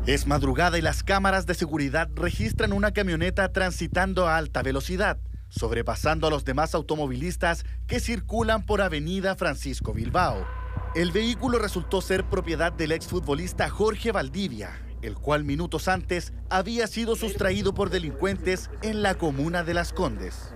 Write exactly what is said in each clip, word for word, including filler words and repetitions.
Es madrugada y las cámaras de seguridad registran una camioneta transitando a alta velocidad, sobrepasando a los demás automovilistas que circulan por Avenida Francisco Bilbao. El vehículo resultó ser propiedad del exfutbolista Jorge Valdivia, el cual minutos antes había sido sustraído por delincuentes en la comuna de Las Condes.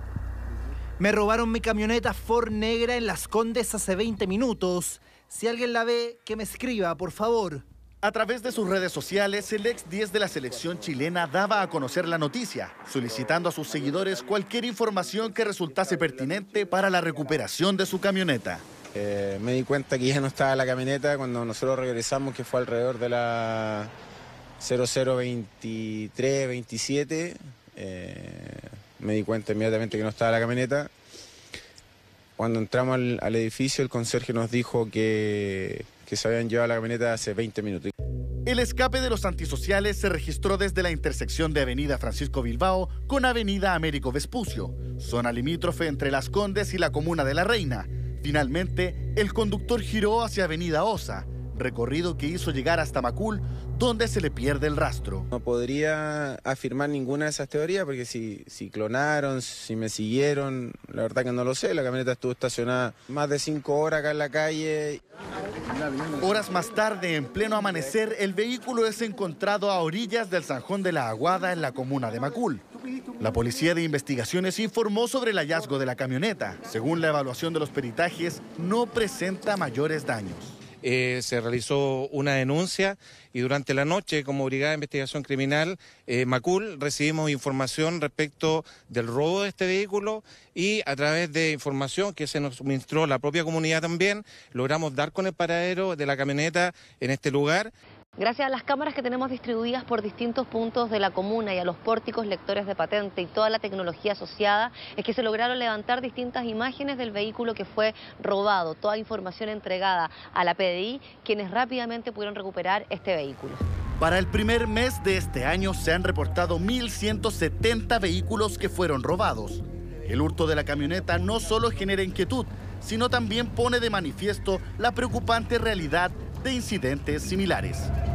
Me robaron mi camioneta Ford negra en Las Condes hace veinte minutos. Si alguien la ve, que me escriba, por favor. A través de sus redes sociales, el ex diez de la selección chilena daba a conocer la noticia, solicitando a sus seguidores cualquier información que resultase pertinente para la recuperación de su camioneta. Eh, me di cuenta que ya no estaba la camioneta cuando nosotros regresamos, que fue alrededor de la cero cero veintitrés veintisiete. Eh, me di cuenta inmediatamente que no estaba la camioneta. Cuando entramos al, al edificio, el conserje nos dijo que, que se habían llevado la camioneta hace veinte minutos. El escape de los antisociales se registró desde la intersección de Avenida Francisco Bilbao con Avenida Américo Vespucio, zona limítrofe entre Las Condes y la comuna de La Reina. Finalmente, el conductor giró hacia Avenida Osa, recorrido que hizo llegar hasta Macul, donde se le pierde el rastro. No podría afirmar ninguna de esas teorías, porque si, si clonaron, si me siguieron, la verdad que no lo sé. La camioneta estuvo estacionada más de cinco horas acá en la calle. Horas más tarde, en pleno amanecer, el vehículo es encontrado a orillas del Zanjón de la Aguada en la comuna de Macul. La Policía de Investigaciones informó sobre el hallazgo de la camioneta. Según la evaluación de los peritajes, no presenta mayores daños. Eh, se realizó una denuncia y durante la noche, como Brigada de Investigación Criminal eh, Macul, recibimos información respecto del robo de este vehículo y a través de información que se nos suministró la propia comunidad también, logramos dar con el paradero de la camioneta en este lugar. Gracias a las cámaras que tenemos distribuidas por distintos puntos de la comuna y a los pórticos lectores de patente y toda la tecnología asociada, es que se lograron levantar distintas imágenes del vehículo que fue robado, toda información entregada a la P D I, quienes rápidamente pudieron recuperar este vehículo. Para el primer mes de este año se han reportado mil ciento setenta vehículos que fueron robados. El hurto de la camioneta no solo genera inquietud, sino también pone de manifiesto la preocupante realidad de incidentes similares.